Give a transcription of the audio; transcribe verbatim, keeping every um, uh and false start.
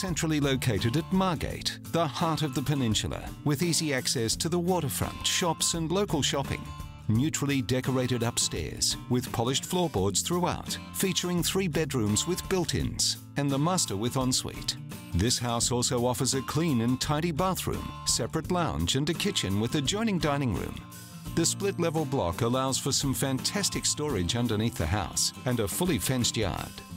centrally located at Margate, the heart of the peninsula, with easy access to the waterfront, shops and local shopping. Neutrally decorated upstairs, with polished floorboards throughout, featuring three bedrooms with built-ins, and the master with ensuite. This house also offers a clean and tidy bathroom, separate lounge and a kitchen with adjoining dining room. The split-level block allows for some fantastic storage underneath the house and a fully fenced yard.